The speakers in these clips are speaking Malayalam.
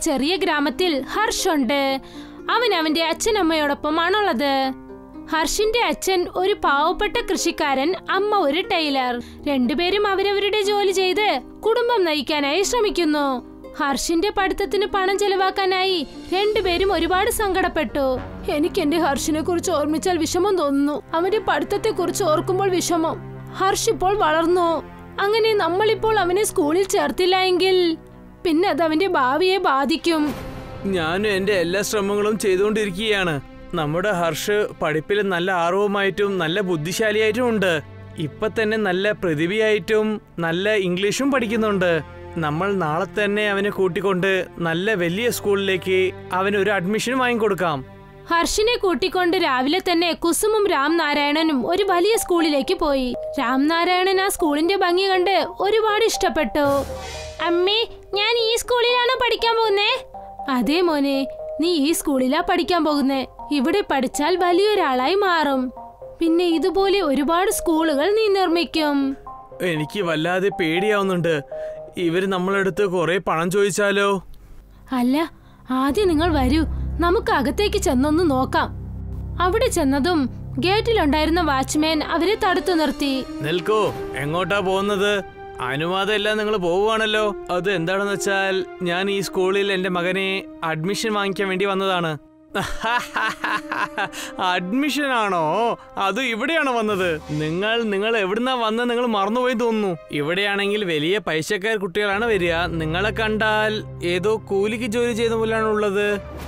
ചെറിയ ഗ്രാമത്തിൽ ഹർഷ് ഉണ്ട്. അവൻ അവന്റെ അച്ഛനമ്മയോടൊപ്പമാണുള്ളത്. ഹർഷിന്റെ അച്ഛൻ ഒരു പാവപ്പെട്ട കൃഷിക്കാരൻ, അമ്മ ഒരു ടൈലർ. രണ്ടുപേരും അവരവരുടെ ജോലി ചെയ്ത് കുടുംബം നയിക്കാനായി ശ്രമിക്കുന്നു. ഹർഷിന്റെ പഠിത്തത്തിന് പണം ചെലവാക്കാനായി രണ്ടുപേരും ഒരുപാട് സങ്കടപ്പെട്ടു. എനിക്ക് എന്റെ ഹർഷിനെ കുറിച്ച് ഓർമ്മിച്ചാൽ വിഷമം തോന്നുന്നു. അവന്റെ പഠിത്തത്തെ കുറിച്ച് ഓർക്കുമ്പോൾ വിഷമം. ഹർഷ് ഇപ്പോൾ വളർന്നു. അങ്ങനെ നമ്മളിപ്പോൾ അവനെ സ്കൂളിൽ ചേർത്തില്ല എങ്കിൽ പിന്നെ അത് അവന്റെ ഭാവിയെ ബാധിക്കും. ഞാൻ എന്റെ എല്ലാ ശ്രമങ്ങളും ചെയ്തുകൊണ്ടിരിക്കുകയാണ്. നമ്മുടെ ഹർഷ് പഠിപ്പിൽ നല്ല ആർവമായിട്ടും നല്ല ബുദ്ധിശാലിയായിട്ടും ഉണ്ട്. ഇപ്പൊ തന്നെ നല്ല പ്രതിഭയായിട്ടും നല്ല ഇംഗ്ലീഷും പഠിക്കുന്നുണ്ട്. നമ്മൾ നാളെ തന്നെ അവനെ കൂട്ടിക്കൊണ്ട് നല്ല വലിയ സ്കൂളിലേക്ക് അവന് ഒരു അഡ്മിഷൻ വാങ്ങിക്കൊടുക്കാം. ഹർഷിനെ കൂട്ടിക്കൊണ്ട് രാവിലെ തന്നെ കുസുമും രാംനാരായണനും ഒരു വലിയ സ്കൂളിലേക്ക് പോയി. രാംനാരായണൻ ആ സ്കൂളിന്റെ ഭംഗി കണ്ട് ഒരുപാട് ഇഷ്ടപ്പെട്ടു. അമ്മേ, ഞാൻ ഈ സ്കൂളിലാണോ പഠിക്കാൻ പോകുന്നേ? അതെ മോനെ, നീ ഈ സ്കൂളിലാ പഠിക്കാൻ പോകുന്നേ. ഇവിടെ പഠിച്ചാൽ വലിയൊരാളായി മാറും. പിന്നെ ഇതുപോലെ ഒരുപാട് സ്കൂളുകൾ നീ നിർമ്മിക്കും. എനിക്ക് വല്ലാതെ പേടിയാവുന്നുണ്ട്. ഇവര് നമ്മളെടുത്ത് കുറെ പണം ചോദിച്ചാലോ? അല്ല, ആദ്യം നിങ്ങൾ വരൂ, നമുക്ക് അകത്തേക്ക് ചെന്നൊന്ന് നോക്കാം. അവിടെ ചെന്നതും ഗേറ്റിലുണ്ടായിരുന്ന വാച്ച്മാൻ അവരെ തടുത്തു നിർത്തി. നിൽക്കൂ, എങ്ങോട്ടാ പോകുന്നത്? അനുവാദം ഇല്ല, നിങ്ങൾ പോവുകയാണല്ലോ. അത് എന്താണെന്ന് വെച്ചാൽ ഞാൻ ഈ സ്കൂളിൽ എന്റെ മകനെ അഡ്മിഷൻ വാങ്ങിക്കാൻ വേണ്ടി വന്നതാണ്. അഡ്മിഷൻ ആണോ? അത് ഇവിടെയാണോ വന്നത്? നിങ്ങൾ എവിടുന്നാ വന്നത്? നിങ്ങൾ മറന്നുപോയി തോന്നുന്നു. ഇവിടെയാണെങ്കിൽ വലിയ പൈസക്കാർ കുട്ടികളാണ് വരിക. നിങ്ങളെ കണ്ടാൽ ഏതോ കൂലിക്ക് ജോലി ചെയ്ത പോലെയാണ് ഉള്ളത്.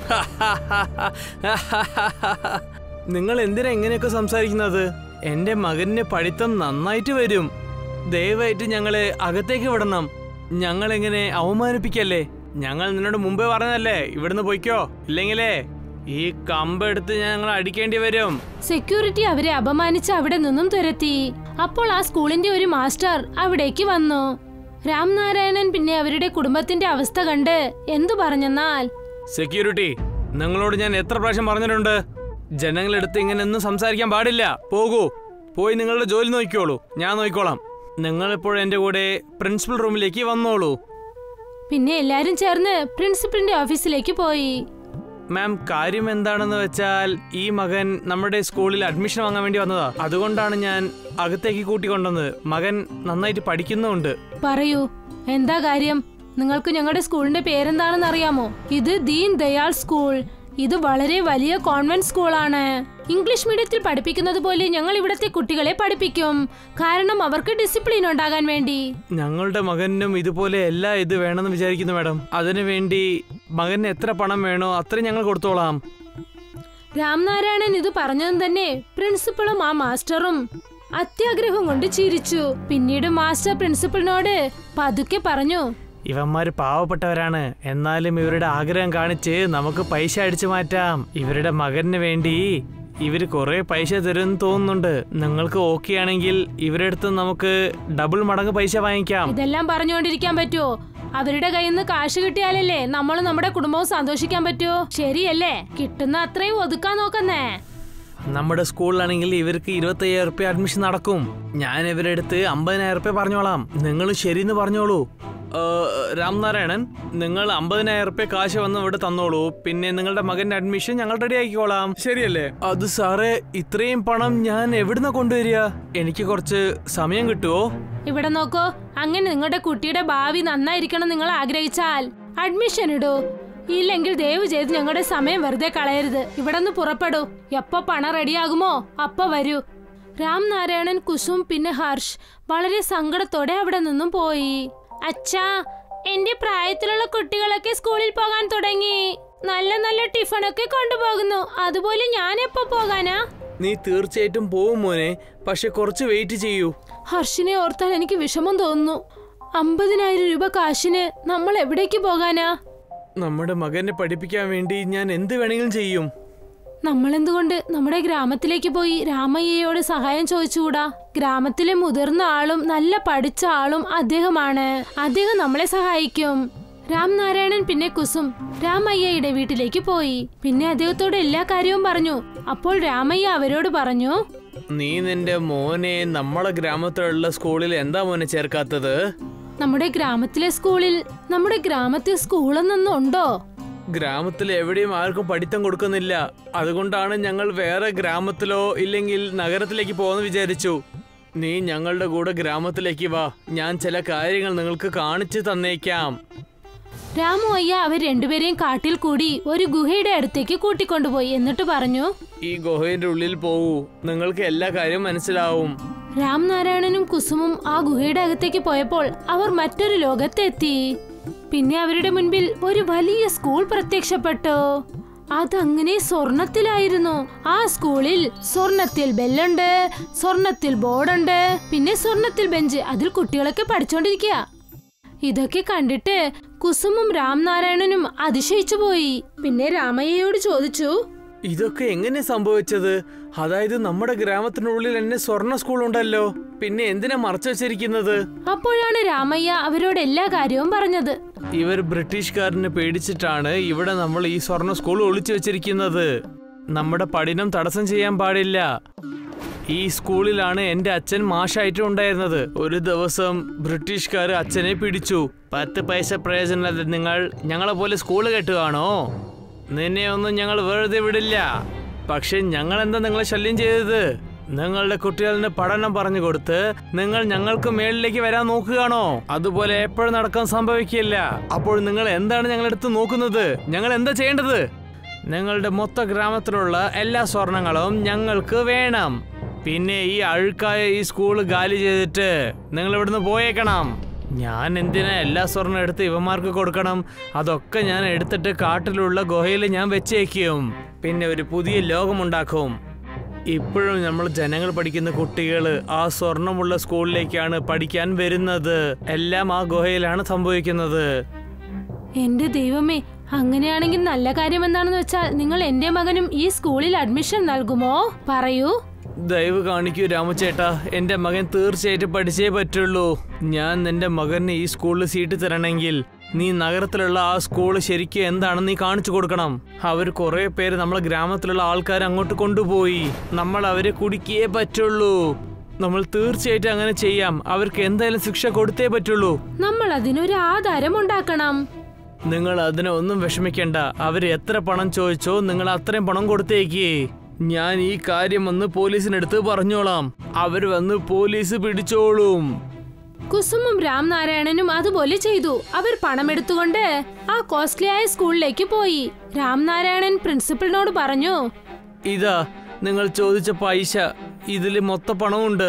നിങ്ങൾ എന്തിനാ ഇങ്ങനെയൊക്കെ സംസാരിക്കുന്നത്? എന്റെ മകന് പഠിത്തം നന്നായിട്ട് വരും. ദയവായിട്ട് ഞങ്ങളെ അകത്തേക്ക് വിടണം. ഞങ്ങളെങ്ങനെ അവമാനിപ്പിക്കല്ലേ? ഞങ്ങൾ നിന്നോട് മുമ്പേ പറഞ്ഞതല്ലേ ഇവിടുന്ന് പോയിക്കോ, ഇല്ലെങ്കിലേ ഈ കമ്പെടുത്ത് ഞങ്ങൾ അടിക്കേണ്ടി വരും. സെക്യൂരിറ്റി അവരെ അപമാനിച്ച് അവിടെ നിന്നും തുരത്തി. അപ്പോൾ ആ സ്കൂളിന്റെ ഒരു മാസ്റ്റർ അവിടേക്ക് വന്നു. രാംനാരായണൻ പിന്നെ അവരുടെ കുടുംബത്തിന്റെ അവസ്ഥ കണ്ട് എന്തു പറഞ്ഞെന്നാൽ, സെക്യൂരിറ്റി, നിങ്ങളോട് ഞാൻ എത്ര പ്രാവശ്യം പറഞ്ഞിട്ടുണ്ട്, ജനങ്ങളെടുത്ത് ഇങ്ങനെയൊന്നും സംസാരിക്കാൻ പാടില്ല. പോകൂ, പോയി നിങ്ങളുടെ ജോലി നോക്കിക്കോളൂ, ഞാൻ നോക്കിക്കോളാം. നിങ്ങളിപ്പോൾ എന്റെ കൂടെ പ്രിൻസിപ്പൽ റൂമിലേക്ക് വന്നോളൂ. പിന്നെ എല്ലാരും ചേർന്ന് പ്രിൻസിപ്പലിന്റെ ഓഫീസിലേക്ക് പോയി. മാം, കാര്യം എന്താണെന്ന് വെച്ചാൽ ഈ മകൻ നമ്മുടെ സ്കൂളിൽ അഡ്മിഷൻ വാങ്ങാൻ വേണ്ടി വന്നതാ. അതുകൊണ്ടാണ് ഞാൻ അകത്തേക്ക് കൂട്ടിക്കൊണ്ടുവന്നത്. മകൻ നന്നായിട്ട് പഠിക്കുന്നുണ്ട്. പറയൂ, എന്താ കാര്യം? നിങ്ങൾക്ക് ഞങ്ങളുടെ സ്കൂളിന്റെ പേരെന്താണെന്ന് അറിയാമോ? ഇത് ദീൻ ദയാൽ സ്കൂൾ. ഇത് വളരെ വലിയ കോൺവെന്റ് സ്കൂളാണ്. ഇംഗ്ലീഷ് മീഡിയത്തിൽ പഠിപ്പിക്കുന്നത് പോലെ ഞങ്ങൾ ഇവിടത്തെ കുട്ടികളെ പഠിപ്പിക്കും. കാരണം അവർക്ക് ഡിസിപ്ലിൻ ഉണ്ടാകാൻ വേണ്ടി. ഞങ്ങളുടെ മകനും ഇതുപോലെ ഇത് വേണമെന്ന് വിചാരിക്കുന്നു മാഡം. അതിനുവേണ്ടി മകന് എത്ര പണം വേണോ അത്രയും ഞങ്ങൾ കൊടുത്തോളാം. രാംനാരായണൻ ഇത് പറഞ്ഞതും തന്നെ പ്രിൻസിപ്പളും ആ മാസ്റ്ററും അത്യാഗ്രഹം കൊണ്ട് ചിരിച്ചു. പിന്നീട് മാസ്റ്റർ പ്രിൻസിപ്പലിനോട് പതുക്കെ പറഞ്ഞു, ഇവന്മാര് പാവപ്പെട്ടവരാണ്, എന്നാലും ഇവരുടെ ആഗ്രഹം കാണിച്ച് നമുക്ക് പൈസ അടിച്ചു മാറ്റാം. ഇവരുടെ മകന് വേണ്ടി ഇവര് കുറെ പൈസ തരുമെന്ന് തോന്നുന്നുണ്ട്. നിങ്ങൾക്ക് ഓക്കെ ആണെങ്കിൽ ഇവരുടെ അടുത്ത് നമുക്ക് ഡബിൾ മടങ്ങ് പൈസ വാങ്ങിക്കാം. ഇതെല്ലാം പറഞ്ഞുകൊണ്ടിരിക്കാൻ പറ്റുമോ? അവരുടെ കയ്യിൽ നിന്ന് കാശ് കിട്ടിയാലല്ലേ നമ്മൾ നമ്മുടെ കുടുംബവും സന്തോഷിക്കാൻ പറ്റുമോ? ശരിയല്ലേ? കിട്ടുന്ന അത്രയും ഒതുക്കാൻ നോക്കുന്നേ. നമ്മുടെ സ്കൂളിലാണെങ്കിൽ ഇവർക്ക് 25,000 റുപ്യ അഡ്മിഷൻ നടക്കും. ഞാൻ ഇവരുടെ അടുത്ത് 50,000 റുപ്യ പറഞ്ഞോളാം. നിങ്ങൾ ശരിന്ന് പറഞ്ഞോളൂ. രാംനാരായണൻ, നിങ്ങൾ 50,000 റുപ്യ കാശ് വന്ന് ഇവിടെ തന്നോളൂ. പിന്നെ നിങ്ങളുടെ മകന്റെ അഡ്മിഷൻ ഞങ്ങൾ റെഡി ആക്കിക്കോളാം. ശരിയല്ലേ? അത് സാറേ, ഇത്രയും പണം ഞാൻ എവിടുന്ന കൊണ്ടുവരിക? എനിക്ക് കുറച്ച് സമയം കിട്ടുമോ? ഇവിടെ നോക്കൂ, അങ്ങനെ നിങ്ങളുടെ കുട്ടിയുടെ ഭാവി നന്നായിരിക്കണം നിങ്ങൾ ആഗ്രഹിച്ചാൽ അഡ്മിഷൻ ഇടൂ. ഇല്ലെങ്കിൽ ദയവ് ചെയ്ത് ഞങ്ങളുടെ സമയം വെറുതെ കളയരുത്. ഇവിടെ നിന്ന് പുറപ്പെടൂ. എപ്പോ പണം റെഡിയാകുമോ അപ്പൊ വരൂ. രാംനാരായണൻ, കുസും പിന്നെ ഹർഷ് വളരെ സങ്കടത്തോടെ അവിടെ നിന്നും പോയി. അച്ഛാ, എന്റെ പ്രായത്തിലുള്ള കുട്ടികളൊക്കെ സ്കൂളിൽ പോകാൻ തുടങ്ങി. നല്ല നല്ല ടിഫണൊക്കെ കൊണ്ടുപോകുന്നു. അതുപോലെ ഞാൻ എപ്പോ പോകാനാ? നീ തീർച്ചയായിട്ടും പോവും മോനെ, പക്ഷെ കുറച്ച് വെയിറ്റ് ചെയ്യൂ. ഹർഷിനെ ഓർത്താൽ എനിക്ക് വിഷമം തോന്നുന്നു. 50,000 രൂപ കാശിന് നമ്മൾ എവിടേക്ക് പോകാനാ? നമ്മുടെ മകനെ പഠിപ്പിക്കാൻ വേണ്ടി ഞാൻ എന്ത് വേണമെങ്കിലും ചെയ്യും. നമ്മളെന്തുകൊണ്ട് നമ്മുടെ ഗ്രാമത്തിലേക്ക് പോയി രാമയ്യയോട് സഹായം ചോദിച്ചുകൂടാ? ഗ്രാമത്തിലെ മുതിർന്ന ആളും നല്ല പഠിച്ച ആളും അദ്ദേഹമാണ്. അദ്ദേഹം നമ്മളെ സഹായിക്കും. രാംനാരായണൻ പിന്നെ കുസും രാമയ്യയുടെ വീട്ടിലേക്ക് പോയി. പിന്നെ അദ്ദേഹത്തോട് എല്ലാ കാര്യവും പറഞ്ഞു. അപ്പോൾ രാമയ്യ അവരോട് പറഞ്ഞു, നീ നിന്റെ മോനെ നമ്മളെ ഗ്രാമത്തിലുള്ള സ്കൂളിൽ എന്താ മോനെ ചേർക്കാത്തത്? നമ്മുടെ ഗ്രാമത്തിലെ സ്കൂളൊന്നും ഉണ്ടോ? ഗ്രാമത്തിൽ എവിടെയും ആർക്കും പഠിത്തം കൊടുക്കുന്നില്ല. അതുകൊണ്ടാണ് ഞങ്ങൾ വേറെ ഗ്രാമത്തിലോ ഇല്ലെങ്കിൽ നഗരത്തിലേക്ക് പോകാന്ന് വിചാരിച്ചു. നീ ഞങ്ങളുടെ കൂടെ ഗ്രാമത്തിലേക്ക് വാ, ഞാൻ ചില കാര്യങ്ങൾ നിങ്ങൾക്ക് കാണിച്ചു തന്നേക്കാം. രാമു അയ്യ അവർ രണ്ടുപേരെയും കാട്ടിൽ കൂടി ഒരു ഗുഹയുടെ അടുത്തേക്ക് കൂട്ടിക്കൊണ്ടുപോയി. എന്നിട്ട് പറഞ്ഞു, ഈ ഗുഹയുടെ ഉള്ളിൽ പോവൂ, നിങ്ങൾക്ക് എല്ലാ കാര്യവും മനസ്സിലാവും. രാംനാരായണനും കുസുമും ആ ഗുഹയുടെ അകത്തേക്ക് പോയപ്പോൾ അവർ മറ്റൊരു ലോകത്തെത്തി. പിന്നെ അവരുടെ മുൻപിൽ ഒരു വലിയ സ്കൂൾ പ്രത്യക്ഷപ്പെട്ടു. അതങ്ങനെ സ്വർണത്തിലായിരുന്നു. ആ സ്കൂളിൽ സ്വർണത്തിൽ ബെല്ലുണ്ട്, സ്വർണത്തിൽ ബോർഡുണ്ട്, പിന്നെ സ്വർണത്തിൽ ബെഞ്ച്. അതിൽ കുട്ടികളൊക്കെ പഠിച്ചോണ്ടിരിക്കുക. ഇതൊക്കെ കണ്ടിട്ട് കുസുമും രാംനാരായണനും അതിശയിച്ചു പോയി. പിന്നെ രാമയ്യയോട് ചോദിച്ചു, ഇതൊക്കെ എങ്ങനെ സംഭവിച്ചത്? അതായത് നമ്മുടെ ഗ്രാമത്തിനുള്ളിൽ തന്നെ സ്വർണ്ണ സ്കൂൾ ഉണ്ടല്ലോ, പിന്നെ എന്തിനാ മറച്ചു വെച്ചിരിക്കുന്നത്? അപ്പോഴാണ് രാമയ്യ അവരോട് എല്ലാ കാര്യവും പറഞ്ഞത്. ഇവർ ബ്രിട്ടീഷുകാരനെ പേടിച്ചിട്ടാണ് ഇവിടെ നമ്മൾ ഈ സ്വർണ്ണ സ്കൂൾ ഒളിച്ചു വെച്ചിരിക്കുന്നത്. നമ്മുടെ പഠനം തടസ്സം ചെയ്യാൻ പാടില്ല. ഈ സ്കൂളിലാണ് എന്റെ അച്ഛൻ മാഷായിട്ടും ഉണ്ടായിരുന്നത്. ഒരു ദിവസം ബ്രിട്ടീഷുകാർ അച്ഛനെ പിടിച്ചു. 10 പൈസ പ്രയോജനമില്ലാതെ നിങ്ങൾ ഞങ്ങളെ പോലെ സ്കൂള് കെട്ടുകയാണോ? നിന്നെ ഒന്നും ഞങ്ങൾ വെറുതെ വിടില്ല. പക്ഷെ ഞങ്ങൾ എന്താ നിങ്ങളെ ശല്യം ചെയ്തത്? നിങ്ങളുടെ കുട്ടികളിന് പഠനം പറഞ്ഞു കൊടുത്ത് നിങ്ങൾ ഞങ്ങൾക്ക് മേളിലേക്ക് വരാൻ നോക്കുകയാണോ? അതുപോലെ എപ്പോഴും നടക്കാൻ സംഭവിക്കില്ല. അപ്പോൾ നിങ്ങൾ എന്താണ് ഞങ്ങളെടുത്ത് നോക്കുന്നത്? ഞങ്ങൾ എന്താ ചെയ്യേണ്ടത്? നിങ്ങളുടെ മൊത്ത ഗ്രാമത്തിലുള്ള എല്ലാ സ്വർണങ്ങളും ഞങ്ങൾക്ക് വേണം. പിന്നെ ഈ അഴുക്കായ ഈ സ്കൂള് ഗാലി ചെയ്തിട്ട് നിങ്ങൾ ഇവിടുന്ന് പോയേക്കണം. ഞാൻ എന്തിനാ എല്ലാ സ്വർണ്ണം എടുത്ത് ഇവന്മാർക്ക് കൊടുക്കണം? അതൊക്കെ ഞാൻ എടുത്തിട്ട് കാട്ടിലുള്ള ഗുഹയിൽ ഞാൻ വെച്ചേക്കും. പിന്നെ ഒരു പുതിയ ലോകമുണ്ടാക്കും. ഇപ്പോഴും നമ്മൾ ജനങ്ങൾ പഠിക്കുന്ന കുട്ടികൾ ആ സ്വർണമുള്ള സ്കൂളിലേക്കാണ് പഠിക്കാൻ വരുന്നത്. എല്ലാം ആ ഗുഹയിലാണ് സംഭവിക്കുന്നത്. എന്റെ ദൈവമേ, അങ്ങനെയാണെങ്കിൽ നല്ല കാര്യം എന്താണെന്ന് വെച്ചാൽ നിങ്ങൾ എന്റെ മകനും ഈ സ്കൂളിൽ അഡ്മിഷൻ നൽകുമോ? പറയൂ. ദയവ് കാണിക്കൂ രാമചേട്ടാ, എന്റെ മകൻ തീർച്ചയായിട്ടും പഠിച്ചേ പറ്റുള്ളൂ. ഞാൻ നിന്റെ മകന് ഈ സ്കൂളിൽ സീറ്റ് തരണമെങ്കിൽ നീ നഗരത്തിലുള്ള ആ സ്കൂള് ശരിക്കും എന്താണെന്ന് നീ കാണിച്ചു കൊടുക്കണം. അവർ കുറെ പേര് നമ്മളെ ഗ്രാമത്തിലുള്ള ആൾക്കാർ അങ്ങോട്ട് കൊണ്ടുപോയി. നമ്മൾ അവരെ കുടിക്കേ പറ്റുള്ളൂ. നമ്മൾ തീർച്ചയായിട്ടും അങ്ങനെ ചെയ്യാം. അവർക്ക് എന്തായാലും ശിക്ഷ കൊടുത്തേ പറ്റുള്ളൂ. നമ്മൾ അതിനൊരു ആധാരം ഉണ്ടാക്കണം. നിങ്ങൾ അതിനെ ഒന്നും വിഷമിക്കണ്ട. അവര് എത്ര പണം ചോദിച്ചോ നിങ്ങൾ അത്രയും പണം കൊടുത്തേക്ക്. ഞാൻ ഈ കാര്യം വന്ന് പോലീസിനടുത്ത് പറഞ്ഞോളാം. അവര് വന്ന് പോലീസ് പിടിച്ചോളും. കുസുമും രാംനാരായണനും അതുപോലെ ചെയ്തു. അവർ പണം എടുത്തുകൊണ്ട് ആ കോസ്റ്റ്ലിയായ സ്കൂളിലേക്ക് പോയി. രാംനാരായണൻ പ്രിൻസിപ്പലിനോട് പറഞ്ഞു, ഇതാ നിങ്ങൾ ചോദിച്ച പൈസ, ഇതില് മൊത്ത പണമുണ്ട്.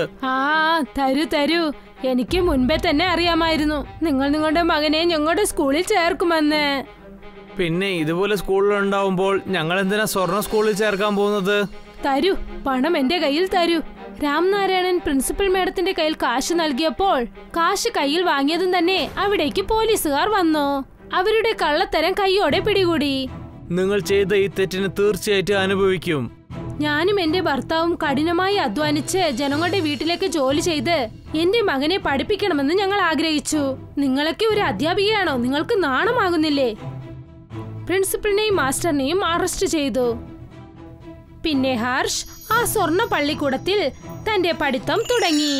തരൂ. എനിക്ക് മുൻപേ തന്നെ അറിയാമായിരുന്നു നിങ്ങൾ നിങ്ങളുടെ മകനെ ഞങ്ങളുടെ സ്കൂളിൽ ചേർക്കുമെന്ന്. പിന്നെ ഇതുപോലെ സ്കൂളിലുണ്ടാവുമ്പോൾ ഞങ്ങൾ എന്തിനാ സ്വർണ്ണ സ്കൂളിൽ ചേർക്കാൻ പോകുന്നത്? തരൂ, പണം എന്റെ കയ്യിൽ തരൂ. രാംനാരായണൻ പ്രിൻസിപ്പൽ മേഡത്തിന്റെ കയ്യിൽ കാശ് നൽകിയപ്പോൾ കാശ് കയ്യിൽ വാങ്ങിയതും തന്നെ അവിടേക്ക് പോലീസുകാർ വന്നു. അവരുടെ കള്ളത്തരം കൈയോടെ പിടികൂടി. നിങ്ങൾ ചെയ്ത ഈ തെറ്റിന് തീർച്ചയായിട്ടും അനുഭവിക്കും. ഞാനും എന്റെ ഭർത്താവും കഠിനമായി അധ്വാനിച്ച് ജനങ്ങളുടെ വീട്ടിലേക്ക് ജോലി ചെയ്ത് എന്റെ മകനെ പഠിപ്പിക്കണമെന്ന് ഞങ്ങൾ ആഗ്രഹിച്ചു. നിങ്ങളൊക്കെ ഒരു അധ്യാപികയാണോ? നിങ്ങൾക്ക് നാണമാകുന്നില്ലേ? പ്രിൻസിപ്പലിനെയും മാസ്റ്ററിനെയും അറസ്റ്റ് ചെയ്തു. പിന്നെ ഹർഷ് ആ സ്വർണ്ണ പള്ളിക്കൂടത്തിൽ തന്റെ പഠിത്തം തുടങ്ങി.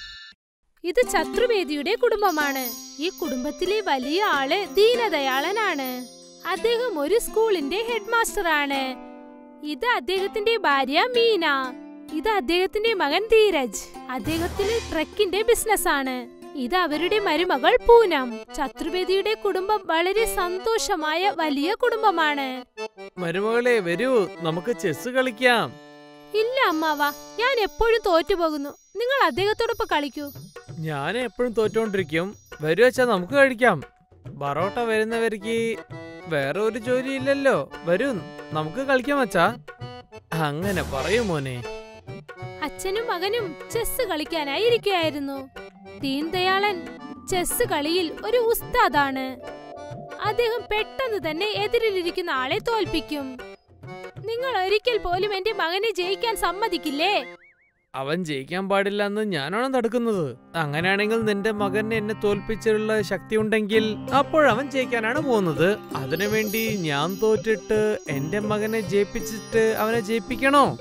ഇത് ചതുർവേദിയുടെ കുടുംബമാണ്. ഈ കുടുംബത്തിലെ വലിയ ആള് ദീനദയാളനാണ്. അദ്ദേഹം ഒരു സ്കൂളിന്റെ ഹെഡ് മാസ്റ്റർ ആണ്. ഇത് അദ്ദേഹത്തിന്റെ ഭാര്യ മീന. ഇത് അദ്ദേഹത്തിന്റെ മകൻ ധീരജ്. അദ്ദേഹത്തിന് ട്രക്കിന്റെ ബിസിനസ് ആണ്. ഇത് അവരുടെ മരുമകൾ പൂനം. ചതുർവേദിയുടെ കുടുംബം വളരെ സന്തോഷമായ വലിയ കുടുംബമാണ്. മരുമകളെ വരൂ, നമുക്ക് ചെസ് കളിക്കാം. ഇല്ല അമ്മാവ, ഞാൻ എപ്പോഴും തോറ്റുപോകുന്നു. നിങ്ങൾ അദ്ദേഹത്തോടൊപ്പം കളിക്കൂ. ഞാൻ എപ്പോഴും തോറ്റോണ്ടിരിക്കും. വരൂ അച്ഛാ, നമുക്ക് കഴിക്കാം. ബറോട്ട വരുന്നവർക്ക് വേറെ ഒരു ജോലി ഇല്ലല്ലോ. വരൂ, നമുക്ക് കളിക്കാം അച്ഛാ. അങ്ങനെ പറയൂ മോനെ. അച്ഛനും മകനും ചെസ് കളിക്കാനായി ഇരിക്കുകയായിരുന്നു. ദീൻദയാളൻ ചെസ് കളിയിൽ ഒരു ഉസ്താദാണ്. അദ്ദേഹം പെട്ടെന്ന് തന്നെ എതിരിലിരിക്കുന്ന ആളെ തോൽപ്പിക്കും. നിങ്ങൾ ഒരിക്കൽ പോലും എന്റെ മകനെ ജയിക്കാൻ സമ്മതിക്കില്ലേ? അവൻ ജയിക്കാൻ പാടില്ല എന്ന് ഞാനാണ് തടുക്കുന്നത്. അങ്ങനെയാണെങ്കിൽ നിന്റെ മകന് എന്നെ തോൽപ്പിച്ചുള്ള ശക്തി ഉണ്ടെങ്കിൽ അപ്പോഴവൻ ജയിക്കാനാണ് പോകുന്നത്. അതിനുവേണ്ടി ഞാൻ തോറ്റിട്ട് എന്റെ മകനെ ജയിപ്പിച്ചിട്ട് അവനെ ജയിപ്പിക്കണോ?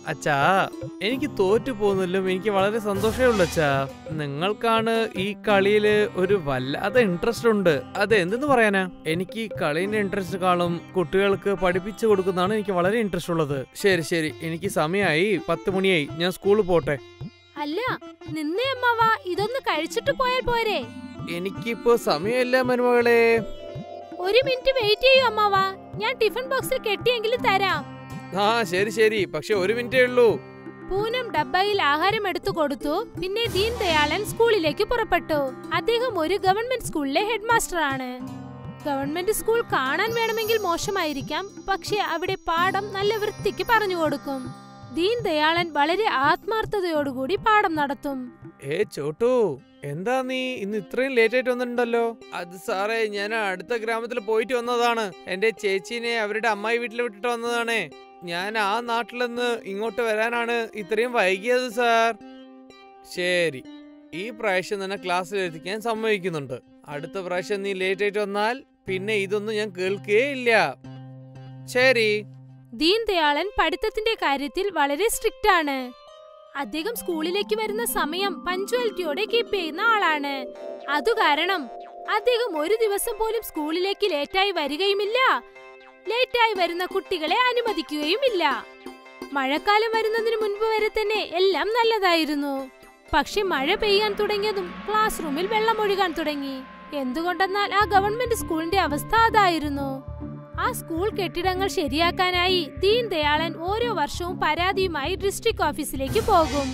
അച്ഛാ, എനിക്ക് തോറ്റു പോകുന്നതിലും എനിക്ക് വളരെ സന്തോഷമേ ഉള്ളൂ അച്ഛാ. നിങ്ങൾക്കാണ് ഈ കളിയില് ഒരു വല്ലാതെ ഇൻട്രസ്റ്റ് ഉണ്ട്. അത് എന്തെന്ന് പറയാനാ? എനിക്ക് ഈ കളീന്റെ ഇൻട്രസ്റ്റ് കാണും കുട്ടികൾക്ക് പഠിപ്പിച്ചു കൊടുക്കുന്നതാണ് എനിക്ക് വളരെ ഇൻട്രസ്റ്റ് ഉള്ളത്. ശരി ശരി, എനിക്ക് സമയമായി, 10 മണിയായി, ഞാൻ സ്കൂളിൽ പോട്ടെ. അല്ല, നിന്നേ അമ്മാവാ, ഇതൊന്ന് കഴിച്ചിട്ട് പോയാൽ പോരെ? എനിക്കിപ്പോ സമയമില്ല മരുമകളെ. ഒരു മിനിറ്റ് വെയിറ്റ് ചെയ്യൂ അമ്മാവാ, ഞാൻ ടിഫിൻ ബോക്സിൽ കെട്ടിയെങ്കിലും തരാം. ആ ശരി ശരി, പക്ഷെ 1 മിനിറ്റേ ഉള്ളൂ. പൂനം ഡബ്ബയിൽ ആഹാരം എടുത്തു കൊടുത്തു. പിന്നെ ദീൻ ദയാളൻ സ്കൂളിലേക്ക് പുറപ്പെട്ടു. അദ്ദേഹം ഒരു ഗവൺമെന്റ് സ്കൂളിലെ ഹെഡ് മാസ്റ്റർ ആണ്. ഗവൺമെന്റ് സ്കൂൾ കാണാൻ വേണമെങ്കിൽ മോശമായിരിക്കാം, പക്ഷെ അവിടെ പാഠം നല്ല വൃത്തിക്ക് പറഞ്ഞു കൊടുക്കും. ദീൻ ദയാളൻ വളരെ ആത്മാർത്ഥതയോടുകൂടി പാഠം നടത്തും. ചോട്ടു, എന്താ നീ ഇന്ന് ഇത്രയും ലേറ്റ് ആയിട്ട് വന്നിട്ടുണ്ടല്ലോ? അത് സാറേ, ഞാൻ അടുത്ത ഗ്രാമത്തിൽ പോയിട്ട് വന്നതാണ്. എന്റെ ചേച്ചീനെ അവരുടെ അമ്മായി വീട്ടിൽ വിട്ടിട്ട് വന്നതാണേ. ഞാൻ ആ നാട്ടിൽ നിന്ന് ഇങ്ങോട്ട് വരാനാണ് ഇത്രയും വൈകിയത് സാർ. ശരി, ഈ പ്രാവശ്യം തന്നെ ക്ലാസ്സിൽ എത്തിക്കാൻ സമ്മതിക്കുന്നുണ്ട്. അടുത്ത പ്രാവശ്യം നീ ലേറ്റ് ആയിട്ട് വന്നാൽ പിന്നെ ഇതൊന്നും ഞാൻ കേൾക്കുകയില്ല. ശരി. ദീൻ ദയാളൻ പഠിത്തത്തിന്റെ കാര്യത്തിൽ വളരെ സ്ട്രിക്റ്റ് ആണ്. അദ്ദേഹം സ്കൂളിലേക്ക് വരുന്ന സമയം പഞ്ച്വാലിറ്റിയോടെ കീപ്പ് ചെയ്യുന്ന ആളാണ്. അതുകാരണം അദ്ദേഹം ഒരു ദിവസം പോലും സ്കൂളിലേക്ക് ലേറ്റായി വരികയുമില്ല, ലേറ്റായി വരുന്ന കുട്ടികളെ അനുവദിക്കുകയുമില്ല. മഴക്കാലം വരുന്നതിന് മുൻപ് വരെ തന്നെ എല്ലാം നല്ലതായിരുന്നു. പക്ഷെ മഴ പെയ്യാൻ തുടങ്ങിയതും ക്ലാസ് റൂമിൽ വെള്ളമൊഴുകാൻ തുടങ്ങി. എന്തുകൊണ്ടെന്നാൽ ആ ഗവൺമെന്റ് സ്കൂളിന്റെ അവസ്ഥ അതായിരുന്നു. ആ സ്കൂൾ കെട്ടിടങ്ങൾ ശരിയാക്കാനായി ദീൻ ദയാളൻ ഓരോ വർഷവും പരാതിയുമായി ഡിസ്ട്രിക്ട് ഓഫീസിലേക്ക് പോകും.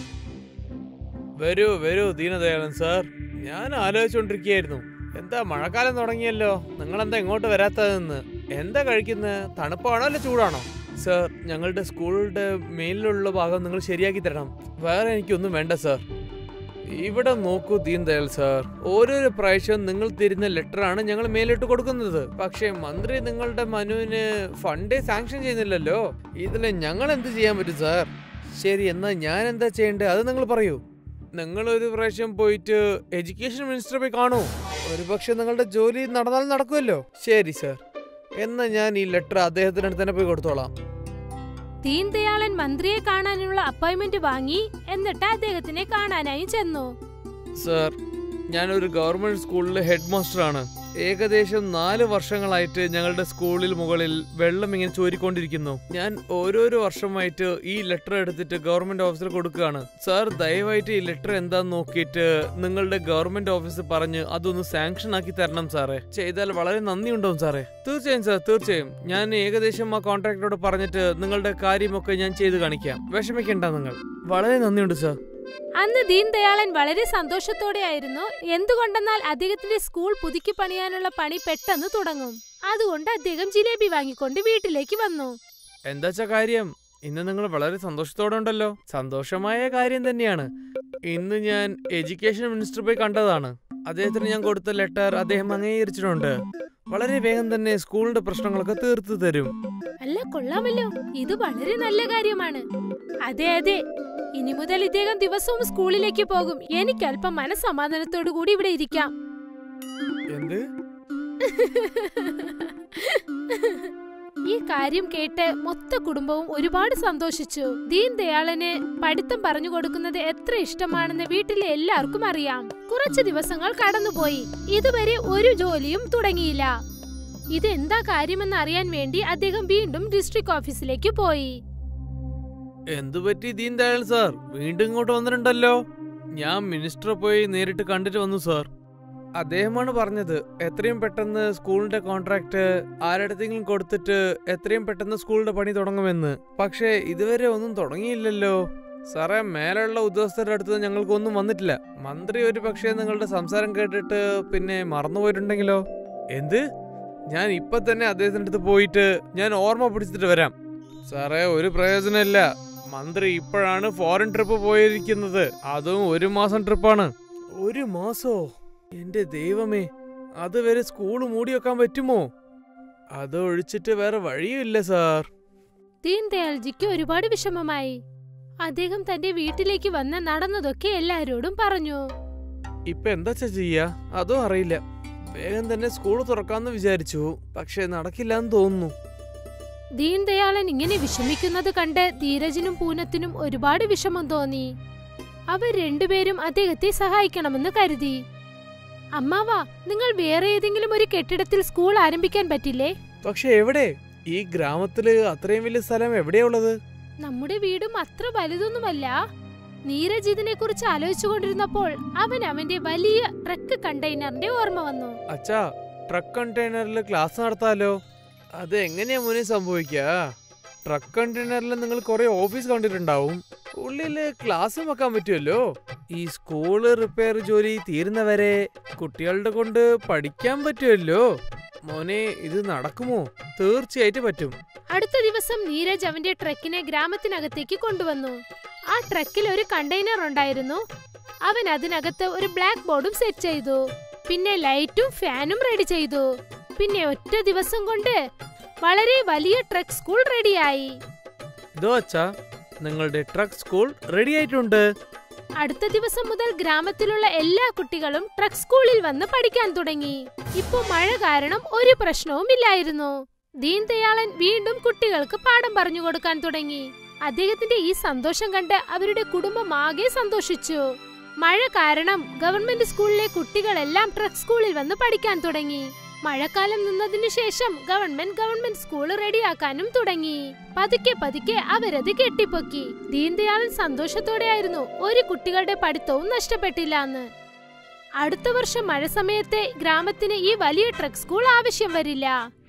വരൂ വരൂ ദീനദയാളൻ സാർ, ഞാൻ ആലോചിച്ചോണ്ടിരിക്കുകയായിരുന്നു, എന്താ മഴക്കാലം തുടങ്ങിയല്ലോ, നിങ്ങളെന്താ ഇങ്ങോട്ട് വരാത്തതെന്ന്. എന്താ കഴിക്കുന്നത്? തണുപ്പാണോ അല്ല ചൂടാണോ? സാർ, ഞങ്ങളുടെ സ്കൂളിന്റെ മേലിലുള്ള ഭാഗം നിങ്ങൾ ശരിയാക്കി തരണം. വേറെ എനിക്കൊന്നും വേണ്ട സാർ. ഇവിടെ നോക്കൂ ദീൻ ദയാൽ സാർ, ഓരോരോ പ്രാവശ്യം നിങ്ങൾ തരുന്ന ലെറ്ററാണ് ഞങ്ങൾ മേലിട്ട് കൊടുക്കുന്നത്. പക്ഷേ മന്ത്രി നിങ്ങളുടെ മനുവിന് ഫണ്ടേ സാങ്ഷൻ ചെയ്യുന്നില്ലല്ലോ. ഇതില് ഞങ്ങൾ എന്ത് ചെയ്യാൻ പറ്റും സാർ? ശരി, എന്നാ ഞാൻ എന്താ ചെയ്യേണ്ടത് അത് നിങ്ങൾ പറയൂ. നിങ്ങൾ ഒരു പ്രാവശ്യം പോയിട്ട് എഡ്യൂക്കേഷൻ മിനിസ്റ്ററെ പോയി കാണൂ. ഒരുപക്ഷെ നിങ്ങളുടെ ജോലി നടന്നാൽ നടക്കുമല്ലോ. ശരി സാർ, എന്നാ ഞാൻ ഈ ലെറ്റർ അദ്ദേഹത്തിന്റെ അടുത്ത് തന്നെ പോയി കൊടുത്തോളാം. ദീൻ ദയാളൻ മന്ത്രിയെ കാണാനുള്ള അപ്പോയിന്റ്മെന്റ് വാങ്ങി. എന്നിട്ട് അദ്ദേഹത്തിനെ കാണാനായി ചെന്നു. സർ, ഞാനൊരു ഗവൺമെന്റ് സ്കൂളിലെ ഹെഡ് മാസ്റ്റർ ആണ്. ഏകദേശം 4 വർഷങ്ങളായിട്ട് ഞങ്ങളുടെ സ്കൂളിൽ മുകളിൽ വെള്ളം ഇങ്ങനെ ചോരിക്കൊണ്ടിരിക്കുന്നു. ഞാൻ ഓരോരോ വർഷമായിട്ട് ഈ ലെറ്റർ എടുത്തിട്ട് ഗവൺമെന്റ് ഓഫീസിൽ കൊടുക്കുകയാണ്. സാർ, ദയവായിട്ട് ഈ ലെറ്റർ എന്താന്ന് നോക്കിയിട്ട് നിങ്ങളുടെ ഗവൺമെന്റ് ഓഫീസിൽ പറഞ്ഞ് അതൊന്ന് സാങ്ഷൻ ആക്കി തരണം സാറേ. ചെയ്താൽ വളരെ നന്ദി ഉണ്ടാവും സാറേ. തീർച്ചയായും സാർ, തീർച്ചയായും. ഞാൻ ഏകദേശം ആ കോൺട്രാക്ടറോട് പറഞ്ഞിട്ട് നിങ്ങളുടെ കാര്യമൊക്കെ ഞാൻ ചെയ്ത് കാണിക്കാം. വിഷമിക്കണ്ട നിങ്ങൾ. വളരെ നന്ദിയുണ്ട് സാർ. അന്ന് ദീൻ ദയാളൻ വളരെ സന്തോഷത്തോടെയായിരുന്നു. എന്തുകൊണ്ടെന്നാൽ അദ്ദേഹത്തിന്റെ സ്കൂൾ പുതുക്കി പണിയാനുള്ള പണി പെട്ടെന്ന് തുടങ്ങും. അതുകൊണ്ട് അദ്ദേഹം ജിലേബി വാങ്ങിക്കൊണ്ട് വീട്ടിലേക്ക് വന്നു. എന്താ കാര്യം? ഇന്ന് നിങ്ങൾ വളരെ സന്തോഷത്തോടെ ഉണ്ടല്ലോ. സന്തോഷമായ കാര്യം തന്നെയാണ്. ഇന്ന് ഞാൻ എഡ്യൂക്കേഷൻ മിനിസ്റ്റർ പോയി കണ്ടതാണ്. അദ്ദേഹത്തിന് ഞാൻ കൊടുത്ത ലെറ്റർ അദ്ദേഹം അംഗീകരിച്ചിട്ടുണ്ട്. വളരെ വേഗം തന്നെ സ്കൂളിന്റെ പ്രശ്നങ്ങളൊക്കെ തീർത്തു തരും. അല്ല, കൊള്ളാമല്ലോ, ഇത് വളരെ നല്ല കാര്യമാണ്. അതെ അതെ, ഇനി മുതൽ ഇദ്ദേഹം ദിവസവും സ്കൂളിലേക്ക് പോകും. എനിക്ക് അല്പം മനസ്സമാധാനത്തോടു കൂടി ഇവിടെ ഇരിക്കാം. എന്ത്? ഈ കാര്യം കേട്ട് മൊത്ത കുടുംബവും ഒരുപാട് സന്തോഷിച്ചു. ദീൻ ദയാളന് പഠിത്തം പറഞ്ഞു കൊടുക്കുന്നത് എത്ര ഇഷ്ടമാണെന്ന് വീട്ടിലെ എല്ലാവർക്കും അറിയാം. കുറച്ചു ദിവസങ്ങൾ കടന്നുപോയി. ഇതുവരെ ഒരു ജോലിയും തുടങ്ങിയില്ല. ഇതെന്താ കാര്യമെന്ന് അറിയാൻ വേണ്ടി അദ്ദേഹം വീണ്ടും ഡിസ്ട്രിക്ട് ഓഫീസിലേക്ക് പോയി. എന്തുപറ്റി ദീൻ ദയാൽ സാർ, വീണ്ടും ഇങ്ങോട്ട് വന്നിട്ടുണ്ടല്ലോ? ഞാൻ മിനിസ്റ്ററെ പോയി നേരിട്ട് കണ്ടിട്ട് വന്നു സാർ. അദ്ദേഹമാണ് പറഞ്ഞത് എത്രയും പെട്ടെന്ന് സ്കൂളിന്റെ കോൺട്രാക്ട് ആരുടെങ്കിലും കൊടുത്തിട്ട് എത്രയും പെട്ടെന്ന് സ്കൂളിന്റെ പണി തുടങ്ങുമെന്ന്. പക്ഷേ ഇതുവരെ ഒന്നും തുടങ്ങിയില്ലല്ലോ സാറേ. മേലുള്ള ഉദ്യോഗസ്ഥരുടെ അടുത്ത് ഞങ്ങൾക്കൊന്നും വന്നിട്ടില്ല. മന്ത്രി ഒരു പക്ഷേ നിങ്ങളുടെ സംസാരം കേട്ടിട്ട് പിന്നെ മറന്നുപോയിട്ടുണ്ടെങ്കിലോ? എന്ത്? ഞാൻ ഇപ്പൊ തന്നെ അദ്ദേഹത്തിന്റെ അടുത്ത് പോയിട്ട് ഞാൻ ഓർമ്മ പിടിച്ചിട്ട് വരാം. സാറേ, ഒരു പ്രയോജനമില്ല. മന്ത്രി ഇപ്പോഴാണ് ഫോറിൻ ട്രിപ്പ് പോയിരിക്കുന്നത്. അതും 1 മാസം ട്രിപ്പാണ്. 1 മാസോ? എന്റെ ദൈവമേ, അതുവരെ സ്കൂള് മൂടി വെക്കാൻ പറ്റുമോ? അതൊഴിച്ചിട്ട് വേറെ വഴിയില്ല സാർ. ദീൻ ദയാൽജിക്ക് ഒരുപാട് വിഷമമായി. അദ്ദേഹം തന്റെ വീട്ടിലേക്ക് വന്ന് നടന്നതൊക്കെ എല്ലാരോടും പറഞ്ഞു. ഇപ്പൊ എന്താ ചെയ്യാ അതും അറിയില്ല. വേഗം തന്നെ സ്കൂൾ തുറക്കാന്ന് വിചാരിച്ചു, പക്ഷെ നടക്കില്ലെന്ന് തോന്നുന്നു. ദീൻദയാളൻ ഇങ്ങനെ വിഷമിക്കുന്നത് കണ്ട് ധീരജിനും പൂനത്തിനും ഒരുപാട് വിഷമം തോന്നി. അവർ രണ്ടുപേരും അദ്ദേഹത്തെ സഹായിക്കണമെന്ന് കരുതി. അമ്മാവാ, നിങ്ങൾ വേറെ ഏതെങ്കിലും ഒരു കെട്ടിടത്തിൽ സ്കൂൾ ആരംഭിക്കാൻ പറ്റില്ലേ? പക്ഷെ എവിടെ? ഈ ഗ്രാമത്തില് അത്രയും വലിയ സ്ഥലം എവിടെയുള്ളത്? നമ്മുടെ വീടും അത്ര വലുതൊന്നുമല്ല. നീരജ് ഇതിനെ കുറിച്ച് ആലോചിച്ചുകൊണ്ടിരുന്നപ്പോൾ അവന്റെ വലിയ ട്രക്ക് കണ്ടെയ്നറിന്റെ ഓർമ്മ വന്നു. അച്ഛാ, ട്രക്ക് കണ്ടെയ്നറിൽ ക്ലാസ് നടത്താലോ? അത് എങ്ങനെയാ മോനെ സംഭവിക്കുക? ട്രക്ക് കണ്ടെയ്നറിൽ നിങ്ങൾ കുറെ ഓഫീസ് കണ്ടിട്ടുണ്ടാവും, ഉള്ളില് ക്ലാസ് വെക്കാൻ പറ്റുമല്ലോ. ഈ സ്കൂള് റിപ്പയർ ജോലി തീരുന്നവരെ കുട്ടികളുടെ കൊണ്ട് പഠിക്കാൻ പറ്റുമല്ലോ. മോനെ, ഇത് നടക്കുമോ? തീർച്ചയായിട്ടും പറ്റും. അടുത്ത ദിവസം നീരജ് അവന്റെ ട്രക്കിനെ ഗ്രാമത്തിനകത്തേക്ക് കൊണ്ടുവന്നു. ആ ട്രക്കിൽ ഒരു കണ്ടെയ്നർ ഉണ്ടായിരുന്നു. അവൻ അതിനകത്ത് ഒരു ബ്ലാക്ക് ബോർഡും സെറ്റ് ചെയ്തു. പിന്നെ ലൈറ്റും ഫാനും റെഡി ചെയ്തു. പിന്നെ ഒറ്റ ദിവസം കൊണ്ട് വളരെ വലിയ ട്രക്ക് സ്കൂൾ റെഡിയായി. ഇതോ അച്ഛാ, നിങ്ങളുടെ ട്രക്ക് സ്കൂൾ റെഡി ആയിട്ടുണ്ട്. അടുത്ത ദിവസം മുതൽ ഗ്രാമത്തിലുള്ള എല്ലാ കുട്ടികളും ട്രക്ക് സ്കൂളിൽ വന്ന് പഠിക്കാൻ തുടങ്ങി. ഇപ്പോ മഴ കാരണം ഒരു പ്രശ്നവും ഇല്ലായിരുന്നു. ദീൻദയാളൻ വീണ്ടും കുട്ടികൾക്ക് പാഠം പറഞ്ഞു കൊടുക്കാൻ തുടങ്ങി. അദ്ദേഹത്തിന്റെ ഈ സന്തോഷം കണ്ട് അവരുടെ കുടുംബം ആകെ സന്തോഷിച്ചു. മഴ കാരണം ഗവൺമെന്റ് സ്കൂളിലെ കുട്ടികളെല്ലാം ട്രക്ക് സ്കൂളിൽ വന്ന് പഠിക്കാൻ തുടങ്ങി. മഴക്കാലം നിന്നതിനു ശേഷം ഗവൺമെന്റ് സ്കൂൾ റെഡിയാക്കാനും തുടങ്ങി. പതുക്കെ പതുക്കെ അവരത് കെട്ടിപ്പൊക്കി. ദീൻദയാളൻ സന്തോഷത്തോടെയായിരുന്നു. ഒരു കുട്ടികളുടെ പഠിത്തവും നഷ്ടപ്പെട്ടില്ല എന്ന്. അടുത്ത വർഷം മഴ സമയത്തെ ഗ്രാമത്തിന് ഈ വലിയ ട്രക്ക് സ്കൂൾ ആവശ്യം വരില്ല.